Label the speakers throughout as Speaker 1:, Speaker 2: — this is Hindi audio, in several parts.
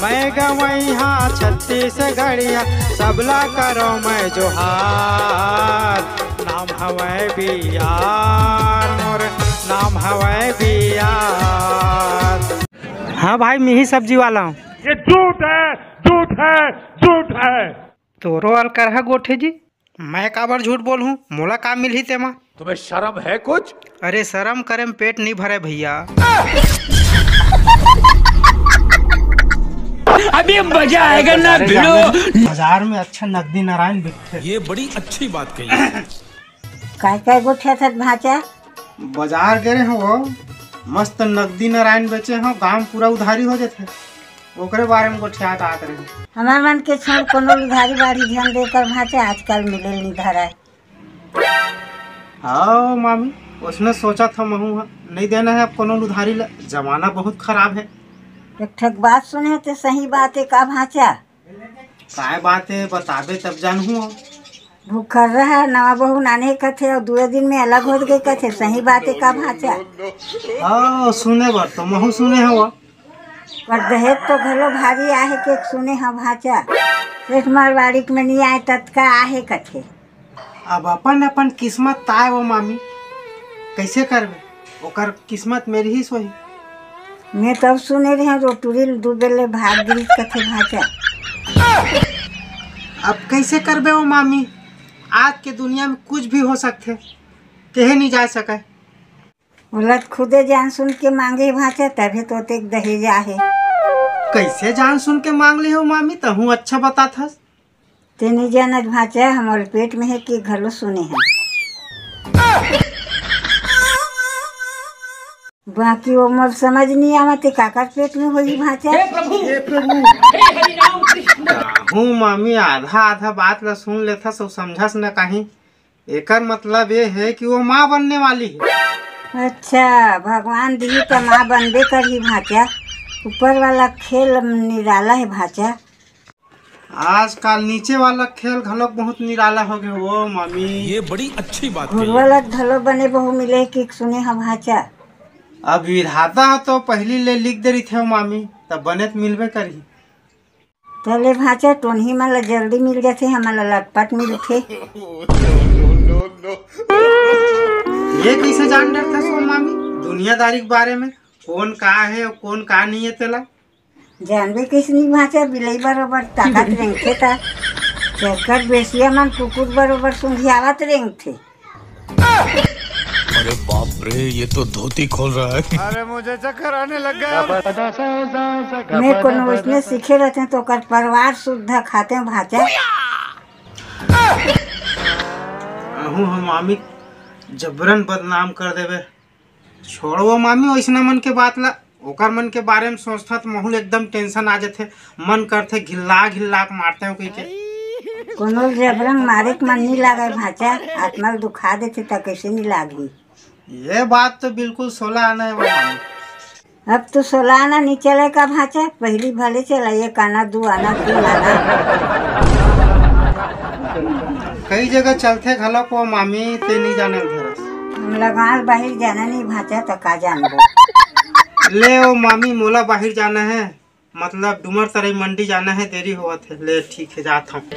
Speaker 1: मैं गवैया छत्तीसगढ़िया सबला करो मैं जोहार। नाम हवै बियार मोर नाम हवै बियार। हाँ भाई मैं ही सब्जी वाला हूँ।
Speaker 2: ये झूठ है झूठ है झूठ है।
Speaker 1: तोरो अल कर है गोठे जी, मैं काबर झूठ बोलूँ, मोला काम मिल ही तेमा।
Speaker 2: तुम्हें शर्म है कुछ?
Speaker 1: अरे शर्म करे में पेट नहीं भरे भैया।
Speaker 3: अभी मजा आएगा ना भिड़ो।
Speaker 1: बाजार में अच्छा नकदी नारायण बिकते।
Speaker 3: ये बड़ी अच्छी बात कही।
Speaker 4: काय गोठे था भाचा?
Speaker 1: बाजार गए हो मस्त नकदी नारायण बेचे हो, गांव पूरा उधारी हो जाते, ओकरे बारे में गोठियात आत रहे।
Speaker 4: हमार मन के छोड़ कोनो उधारी बाड़ी ध्यान देकर भाचा आजकल मिले नहीं धरा।
Speaker 1: हाँ मामी उसने सोचा था महू नहीं देना है अब कोनो उधारी, जमाना बहुत खराब है।
Speaker 4: एक ठक बात सुने तो सही बात है का भाचा?
Speaker 1: काय बात है बताबे तब जानू।
Speaker 4: भूखर रहा नवा बहू नाने कथे और 2 दिन में अलग हो गए कथे, सही बात है का भाचा?
Speaker 1: हाँ सुने बर तो महू सुने हो,
Speaker 4: पर दहेज तो घलो भारी आहे के सुने हा भाचा। सेठ मारवाड़ी में नहीं आए तत्का आहे कथे।
Speaker 1: अब अपन अपन किस्मत ताए वो मामी, कैसे करबे, ओकर किस्मत मेरी ही सोही।
Speaker 4: मैं तब सुने रहे रोटूरी डूबेले भाग गिरी कथे भाचा।
Speaker 1: अब कैसे करबे वो मामी, आज के दुनिया में कुछ भी हो सकते, कहे नहीं जा सके।
Speaker 4: उलट खुदे जान सुन के मांगे भाचा तभी तो तेक दहेज आहे।
Speaker 1: कैसे जान सुन के मांग ली हो मामी, तहू अच्छा बता था।
Speaker 4: ते नहीं जानत भाचा हमारे पेट में है कि घलो सुने हैं। बाकी वो मोर समझ नहीं आवते काकर पेट में होई भाचा।
Speaker 1: हूँ मामी आधा आधा बात ला सुन लेता सब समझस न कहीं। एकर मतलब ये है कि वो माँ बनने वाली है।
Speaker 4: अच्छा भगवान दी तो माँ बनबे करी भाचा, ऊपर वाला खेल निराला है भाचा।
Speaker 1: आजकल नीचे वाला खेल घलोक बहुत निराला हो गया वो मामी।
Speaker 3: ये बड़ी अच्छी बात कही।
Speaker 4: वाला घलो बने बहु मिले कि सुने हा भाचा।
Speaker 1: अब विधाता तो पहली ले लिख दे रही थे मामी, तब बने तो मिलबे करी।
Speaker 4: चले भाचा टोनही माला जल्दी मिल जाते, हमारा लटपट मिलते।
Speaker 1: ये कैसे जान डरता सो मामी दुनियादारी के बारे में, कौन का है और कौन का नहीं है तेला?
Speaker 4: जानबे कैसे नहीं भाचा, बिलाई बरोबर ताकत रेंगते था, चरकर बेसिया मन कुकुर बरोबर सुंघियावत रेंगते।
Speaker 3: अरे बाप रे ये तो धोती खोल रहा है।
Speaker 2: अरे मुझे चक्कर आने लग गया।
Speaker 4: मैं कोनो उसने सीखे रहते तो कर परिवार शुद्ध खाते हैं भाचा।
Speaker 1: हम मामी जबरन बदनाम कर देवे, छोड़ो मामी वैसना मन के बात ला। ओकर मन के बारे में सोचता तो माहौल एकदम टेंशन आ जाते, मन करते घिल्ला घिल्ला के मारते हो के।
Speaker 4: कोनो जबरन मारे के मन नहीं लागे भाचा, आत्मा दुखा देते तो कैसे नहीं लागी।
Speaker 1: ये बात तो बिल्कुल 16 आना है वो मामी।
Speaker 4: अब तो 16 आना नहीं चलेगा भाचा, पहली भले चला 1 आना 2 आना 3 आना।
Speaker 1: कई जगह चलते घलोक वो मामी, ते नहीं जाने धरस।
Speaker 4: हम लगान बाहर जाना नहीं भाचा तो का जानबो।
Speaker 1: ले ओ मामी मोला बाहर जाना है, मतलब डुमर तरई मंडी जाना है, देरी हुआ थे। ले ठीक है जाता हूँ।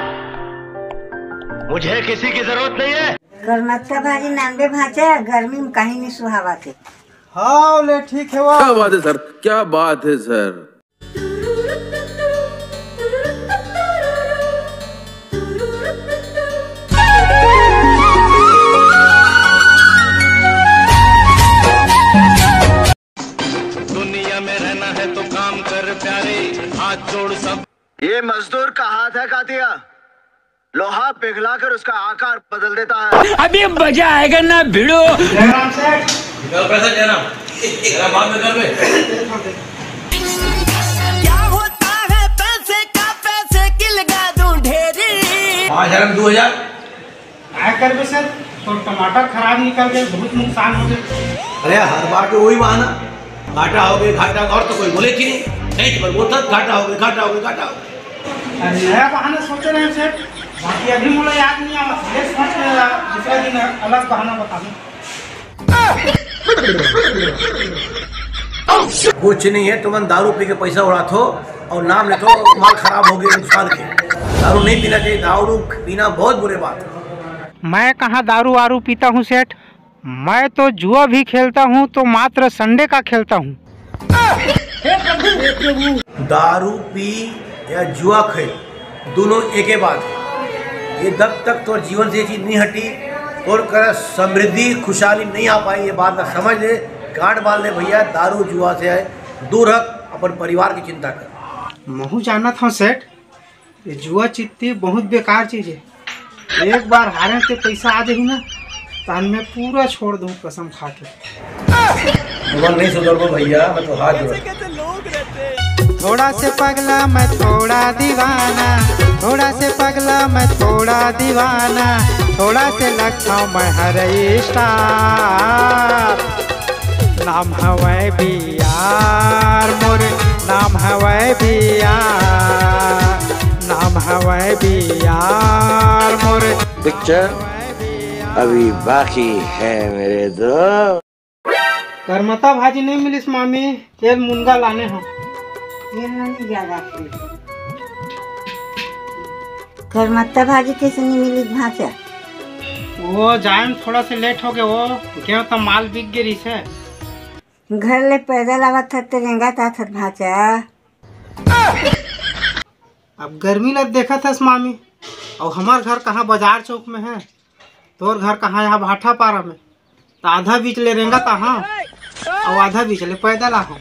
Speaker 2: मुझे किसी की जरूरत नहीं है।
Speaker 4: करमत्ता भाजी नानबे भाचा, गर्मी में कहीं नहीं सुहावा थे।
Speaker 1: हाँ ले ठीक है। वो
Speaker 5: क्या बात है सर, क्या बात है सर।
Speaker 2: दुनिया में रहना है तो काम कर प्यारे, हाथ जोड़ सब।
Speaker 6: ये मजदूर का हाथ है कातिया, लोहा पिघलाकर उसका आकार बदल देता है।
Speaker 3: अभी मजा आएगा ना भिड़ो।
Speaker 1: जयराम सेठ
Speaker 3: पैसा जयराम बाद में कर दे।
Speaker 7: क्या होता है पैसे का, पैसे की लगा दूं ढेरी।
Speaker 3: 2000
Speaker 1: क्या कर बे सर, तो टमाटर खराब निकल गए, बहुत नुकसान हो गए।
Speaker 8: अरे हर बार तो वही बहाना, घाटा हो गया घाटा, और तो कोई बोले कि नहीं तो बोलता घाटा हो गया घाटा हो गया घाटा हो गया।
Speaker 1: नया बहाना सोच रहे हैं सेठ, बाकी अभी मुझे याद नहीं आया। दूसरा दिन अलग बहाना बता दूं।
Speaker 8: कुछ नहीं है, तुम दारू पी के पैसा उड़ाते हो, और नाम लेते हो माल खराब हो गए नुकसान के। दारू नहीं पीना चाहिए, दारू पीना बहुत बुरे बात है।
Speaker 1: मैं कहाँ दारू वारू पीता हूँ सेठ, मैं तो जुआ भी खेलता हूँ तो मात्र संडे का खेलता हूँ।
Speaker 8: दारू पी या जुआ खेल दोनों एक ही बात है। ये जब तक तो जीवन से ये चीज नहीं हटी और कर समृद्धि खुशहाली नहीं आ पाई, ये बात ना समझ ले, गांठ बांध ले भैया। दारू जुआ से दूर रख, अपन परिवार की चिंता कर।
Speaker 1: महू जाना था सेठ, ये जुआ चित्ती बहुत बेकार चीज है। एक बार हारे तो पैसा आ जाही ना तो मैं पूरा छोड़ दूँ कसम खा के।
Speaker 8: तुम नहीं सुधर भैया, मैं तो हाथ जोड़।
Speaker 1: थोड़ा से पगला मैं थोड़ा दीवाना, थोड़ा से पगला मैं थोड़ा दीवाना, थोड़ा से लगता हूँ मैं हर स्टार। नाम हवै बियार मोर, नाम हवै बियार, नाम हवै बियार मोर।
Speaker 9: पिक्चर अभी बाकी है मेरे दोस्त।
Speaker 1: करमता भाजी नहीं मिलिस मामी, तेल मुनगा लाने हो।
Speaker 4: ये नहीं ज्यादा करमत्ता भाजी कैसे नहीं मिली भाचा?
Speaker 1: वो जाए थोड़ा से लेट हो गए, वो क्यों तो माल बिक गई से।
Speaker 4: घर ले पैदल आवत था तो रेंगा था भाचा।
Speaker 1: अब गर्मी लग देखा था मामी, और हमार घर कहाँ बाजार चौक में है, तोर घर कहाँ यहाँ भाठा पारा में, तो आधा बीच ले रेंगा था हाँ, और आधा बीच ले पैदल आहो।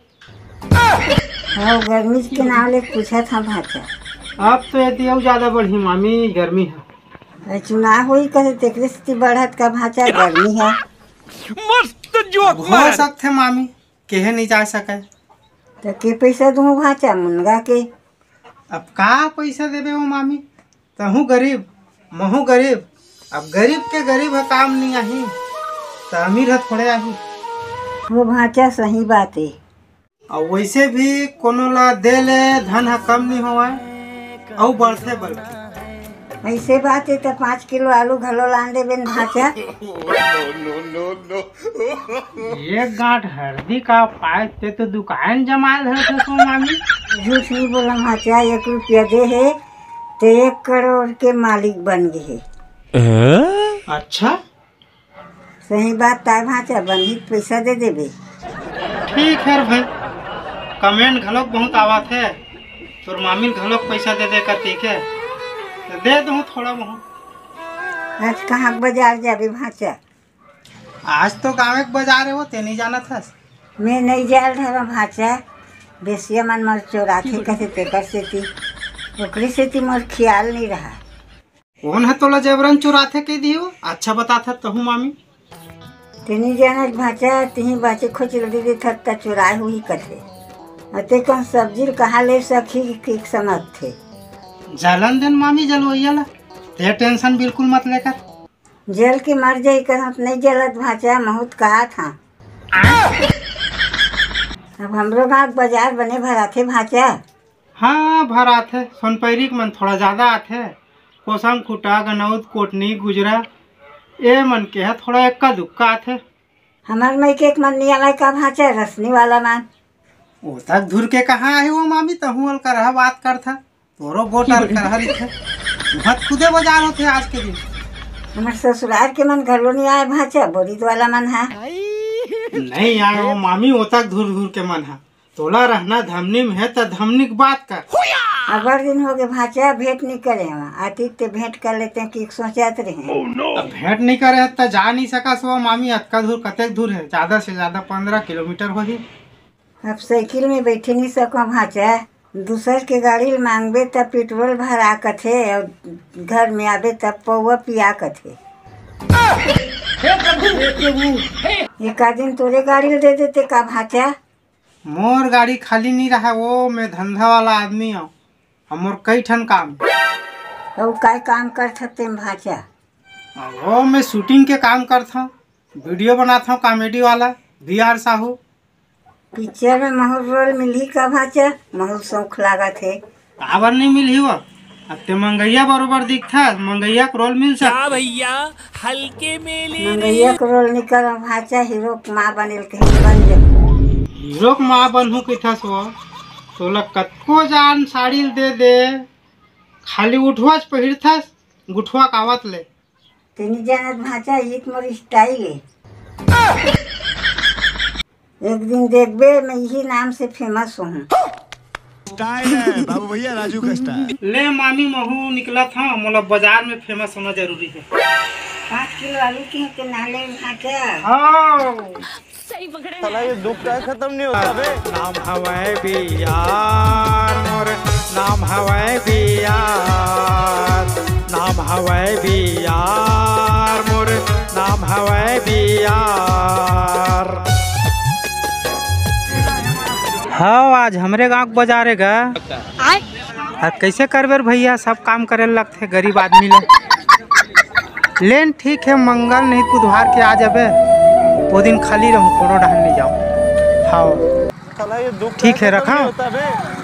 Speaker 4: हाँ गर्मी के नाम ले पूछा था भाचा।
Speaker 1: अब तो यदि और ज्यादा बढ़ी मामी गर्मी है।
Speaker 4: चुनाव हुई कहे तेकरे से बढ़त का भाचा गर्मी है।
Speaker 1: मस्त जोक हो सकते मामी, केहे नहीं जा सके
Speaker 4: तो के पैसा दूँ भाचा मुनगा के?
Speaker 1: अब का पैसा देवे हो मामी, तहू गरीब महू गरीब। अब गरीब के गरीब है काम नहीं आही तो अमीर है थोड़े आही।
Speaker 4: वो भाचा सही बात है।
Speaker 1: और वैसे भी कोनो ला दे ले धन है कम नहीं हुआ और बढ़ते बल्कि।
Speaker 4: ऐसे बात है तो 5 किलो आलू घलो लान दे बेन भाचा।
Speaker 1: एक गांठ हल्दी का पाए ते तो दुकान जमाल है तो मामी।
Speaker 4: झूठ नहीं बोला भाचा, 1 रुपया दे है तो 1 करोड़ के मालिक बन गए है।
Speaker 1: अच्छा
Speaker 4: सही बात ताय भाचा, बंधी पैसा दे देबे।
Speaker 1: ठीक है भाई, कमेंट घलोक बहुत आवत है, तोर मामी घलोक पैसा दे कर ठीक है तो दे दूँ थोड़ा बहुत।
Speaker 4: आज कहाँ बाजार जाबे भाचा?
Speaker 1: आज तो गाँव के बाजार है, वो ते नहीं जाना था।
Speaker 4: मैं नहीं जा रहा भाचा, बेसिया मन मोर चोराथे कथे तेकर सेती, ओकरे सेती मोर ख्याल नहीं रहा।
Speaker 1: कौन है तोला जबरन चुराथे के दियो? अच्छा बता था तहू मामी।
Speaker 4: तेनी जाना भाचा, तिही बाचे खोच लड़ी दे था चुराए हुई कथे। अते कौन सब्जी कहाँ ले सखी की समझ थे।
Speaker 1: जलन दिन मामी जलवैया ला, ते टेंशन बिल्कुल मत लेकर।
Speaker 4: जल के मर जाई कर नहीं जलत भाचा, बहुत कहा था। अब हमरो गाँव बाजार बने भराथे भाचा।
Speaker 1: हाँ भराथे, सोनपैरी मन थोड़ा ज्यादा आथे, कोसम खुटा गनौद कोटनी गुजरा ए मन के है थोड़ा इक्का दुक्का आथे।
Speaker 4: हमार मई के एक मन नहीं आवा का भाचा, रसनी वाला मान।
Speaker 1: ओ तक धुर के कहाँ आए वो मामी, तहू अल कर बात कर था तोरो गोटर कर थे बहुत खुदे बाजार होते आज के दिन।
Speaker 4: हमारे ससुराल के मन घरो नहीं आए भाचा, बोरित वाला मन है।
Speaker 1: नहीं आए वो मामी, वो तक धुर धुर के मन है। तोला रहना धमनी में है तो धमनी की बात कर।
Speaker 4: अबर दिन हो गए भाचा, भेंट नहीं करे हम आती ते भेंट कर लेते हैं कि सोचते रहे।
Speaker 1: अब भेंट नहीं करे तो जा नहीं सका सो मामी, अतका दूर कतेक दूर है? ज्यादा से ज्यादा 15 किलोमीटर होगी।
Speaker 4: अब साइकिल में बैठे नहीं सको भाचा, दूसर के गाड़ी मांगबे तब पेट्रोल भरा कथे और घर में आबे तब पौवा पिया कथे। एक दिन तोरे गाड़ी दे देते का भाचा?
Speaker 1: मोर गाड़ी खाली नहीं रहा, वो मैं धंधा वाला आदमी हूँ, मोर कई ठन काम।
Speaker 4: और काय काम कर सकते भाचा?
Speaker 1: वो मैं शूटिंग के काम करता हूँ, वीडियो बनाता हूँ कॉमेडी वाला, VR साहू।
Speaker 4: पिक्चर में महर रोल मिली का भाचा? महर शौक लागा थे।
Speaker 1: आवर नहीं मिली वो, अब ते मंगैया बरोबर दिखता, मंगैया को रोल मिल सकता
Speaker 7: भैया हल्के में
Speaker 4: मंगैया को रोल निकल भाचा, हीरो माँ बने के बन जाए।
Speaker 1: हीरो माँ बनू किथा सो तोला कतको जान साड़ी दे दे, खाली उठवाच पहिरथस गुठवा कावत ले।
Speaker 4: तेनी जानत भाचा एक मोर स्टाइल है। एक दिन देखबे मैं यही नाम से फेमस हूँ।
Speaker 6: स्टाइल है बाबू भैया, राजू का स्टाइल।
Speaker 1: ले मामी महू निकला था, मोला बाजार में फेमस होना जरूरी है।
Speaker 4: 5 किलो आलू की के नाले भाचा।
Speaker 1: हाँ
Speaker 7: सही पकड़े।
Speaker 6: साला ये दुख का खत्म नहीं होता बे।
Speaker 1: नाम हवाए बियार मोर, नाम हवाए बियार, नाम हवाए बियार मोर, नाम हवाए बियार। हाँ आज हमरे गाँव के बाजार है गा। कैसे करबे भैया, सब काम करे लगते गरीब आदमी ले। लेन ठीक है, मंगल नहीं बुधवार के आ जाबे, वो दिन खाली रहूँ, कोनो ढहल नहीं जाऊँ। हाँ
Speaker 6: साला ये दुख
Speaker 1: ठीक है, रखा।
Speaker 6: होता बे।